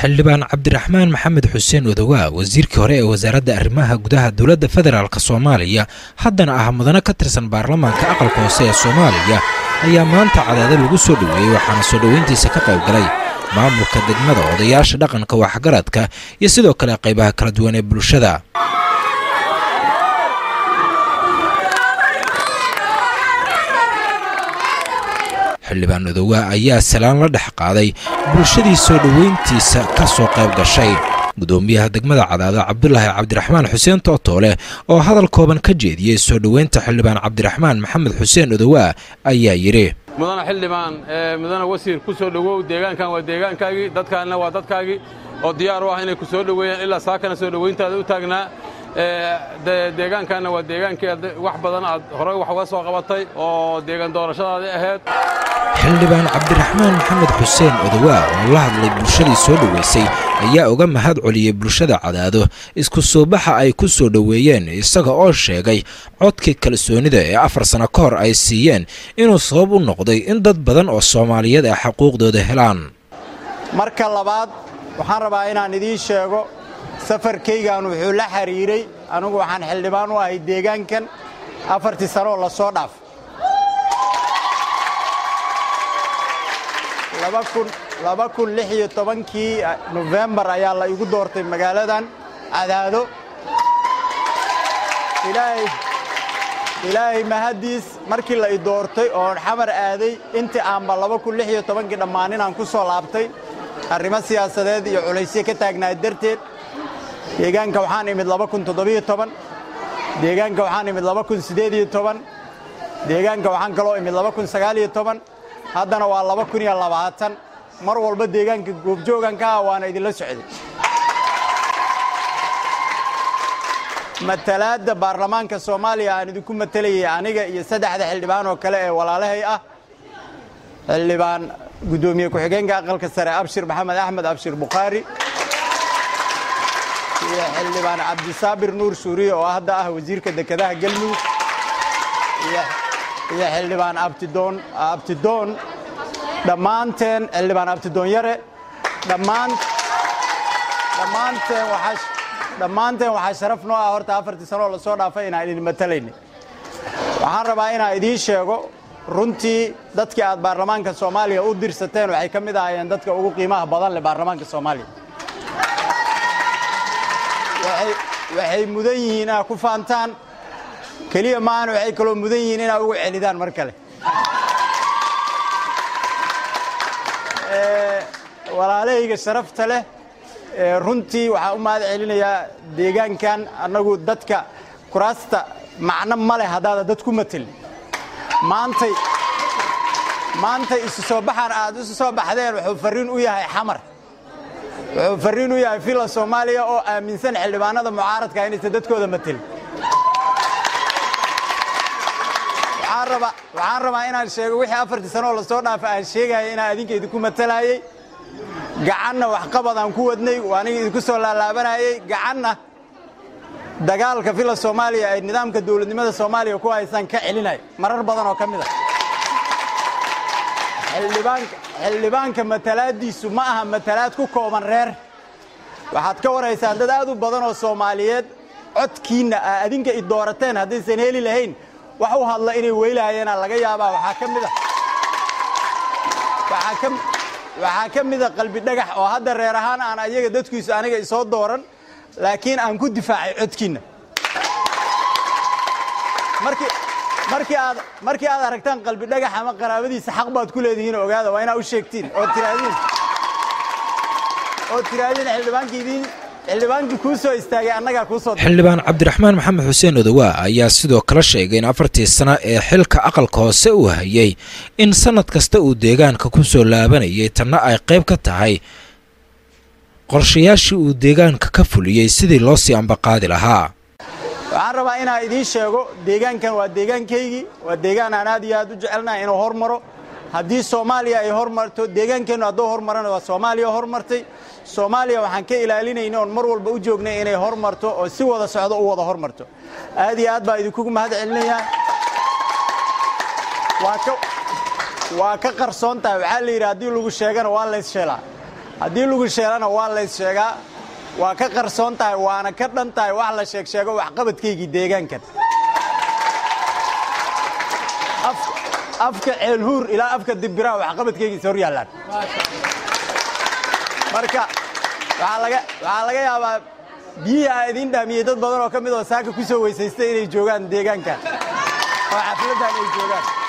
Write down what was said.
xildhibaan cabdiraxmaan maxamed xuseen odawaa wasiirkii hore ee wasaaradda arrimaha gudaha dowladda federaalka Soomaaliya haddana ah mudane ka tirsan baarlamaanka aqalka hoose ee Soomaaliya ayaa maanta cadaadad lagu soo dhaweeyay waxaana soo dhaweyntiisa ka qayb galay maamulka degmada odayaasha dhaqanka waxgaradka iyo sidoo kale qaybaha kala duwan ee bulshada. xildhibaan odawaa ayaa salaan la dhex qaaday bulshadii soo dhaweyntiisa ka soo qayb gashay. gudoomiyaha degmada cadaadad cabdullaahi cabdiraxmaan xuseen tootoole oo hadal kooban ka jeediyay soo dhaweynta xildhibaan cabdiraxmaan maxamed xuseen odawaa ayaa yiri mudane xildhibaan mudane wasiir ku soo dhawow deegaankan waa deegaankaagii dadkaana waa dadkaagii oo diyaar u ah inay ku soo dhaweeyaan ilaa saakana soo dhaweyntaada u taagnaa deegaankaana waa deegaankii wax badan aad horey wax uga soo qabatay oo deegaan doorashadaadii ahayd. xildhibaan cabdiraxmaan maxamed xuseen odawaa oo la hadlay bulshadii soo dhaweysay ayaa uga mahad celiyay bulshada cadaado isku soo baxa ay ku soo dhaweeyeen isaga oo sheegay codkii kalsoonida ee 4 sano ka hor ay siiyeen inuu sabab u noqday in dad badan oo Soomaaliyeed ay xuquuqdooda helaan. marka labaad waxaan rabaa inaan idiin sheego safarkaygaan wuxuu la xiriiray anigu waxaan xildhibaan u ahay deegaankan 4 sano la soo dhaaf 2016 November ayaa la igu doortay magaaladan cadaado ilaahay mahadiis markii la i doortay oo xamar aaday intii aanba 2016 dhammaan aan ku soo laabtay arrimo siyaasadeed iyo culaysyo ka taagnaa darteed deegaanka waxaan imid 2017 deegaanka waxaan imid 2018 deegaanka waxaan kaloo imid 2019 haddana waa 2020 mar walba deegaanka goobjooganka waana idin la socday matalaadda baarlamaanka Soomaaliya aan idinku matalayay aniga iyo 3 xildhibaan oo kale ee walaalahay ah xildhibaan gudoomiye ku xigeenka aqalka sare Abshir Maxamed Axmed Abshir Bukhari iyo xildhibaan Cabdisaabir Nuur Suuriye oo hadda ah wasiirka dekedaha Galmudug iyo xildhibaan Abtidoon dhammaanteen xildhibaan Abtidoon yare dhammaanteen waxaa sharaf noo ah horta 4 sano la soo dhaafay inaan idin matalayno. waxaan rabaa inaan idiin sheego runtii dadkii aad baarlamaanka Soomaaliya u dirsateen waxay ka mid ahaayeen dadka ugu qiimaha badan leh baarlamaanka Soomaaliya. waxay mudan yihiin inay ku faantaan kaliya maan waxay kaloo mudan yihiin inay ugu celidaan mar kale. walaalahayga sharafta leh runtii waxa u mahad celinayaa deegaankan anagu dadka kuraasta macna ma leh hadaada dad ku matal maanta isu soo baxan aad isu soo baxdeen wuxuu fariin u yahay xamar wuxuu fariin u yahay fila Soomaaliya oo aaminsan xildhibaanada mucaaradka inay dadkooda matal. waxaan rabaa inaan sheego wixii 4 sano la soo dhaafay aan sheegay inaan idinka idinku matalayay gacanna wax qabadaan ku wadnay waaniga idinku soo laalaabanayay gacanna dagaalka fila Soomaaliya ay nidaamka dawladnimada Soomaaliya ku haysan ka celinay marar badan oo kamid ah xildhibaanka matalaadiisu ma aha matalaad ku kooban reer waxaad ka waraysaan dad aad u badan oo Soomaaliyeed codkiina adinka i doorateen hadaysan heli lahayn wax u hadla inay weylaayeen laga yaabaa waxaa ka mid ah qalbi dhagax oo hadda reer ahaan aan ayaga dadkiisu aniga isoo dooran laakiin aan ku difaacay codkiina markii aad aragtaan qalbi dhagax ama qaraabadiisa xaq baad ku leedihiin ogaada waa inaad u sheegtiin oo tiraadin xildhibaankii ku soo istaagay annaga ku soo xildhibaan cabdiraxmaan maxamed xuseen odawaa ayaa sidoo kale sheegay in 4 sano ee xilka aqalka hoose uu hayay in sanad kasta uu deegaanka ku soo laabanayay tanna ay qayb ka tahay qorshayaashii uu deegaanka ka fuliyay sidii loo sii ambaqaadi lahaa. waxaan rabaa inaan idiin sheego deegaankan waa deegaankaygii waa deegaan aan aad iyo aad u jecelnahay inuu hormaro haddii Soomaaliya ay hormarto deegaankeenu hadduu hormarana waa Soomaaliya hormartay Soomaaliya waxaan ka ilaalinaynaa oo mar walba u joognay inay hormarto oo si wada socdo u wada hormarto aad iyo aad baa idinku mahad celinayaa waa ka qarsoon tahay waxa la yiraahdo lagu sheegana waa la is sheelaa haddii lagu sheelana waa lays sheegaa waa ka qarsoon tahay waana ka dhan tahay wax la sheego waxqabadkaygii deegaankan afka ceelhuur ilaa afka dibbiraha waxqabadkaygiisa hor yaallaan marka waxaa laga yaabaa biyihii aa idiin dhaamiyey dad badan oo ka mid oo saaka ku soo weysaystay inay joogaan deegaankan oo xafladdan ay joogaan